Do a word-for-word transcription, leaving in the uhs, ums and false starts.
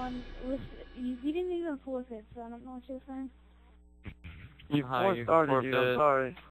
on with you, you didn't even forfeit, so I don't know what you're saying. You Hi, you four-started you, I'm forfeit. sorry.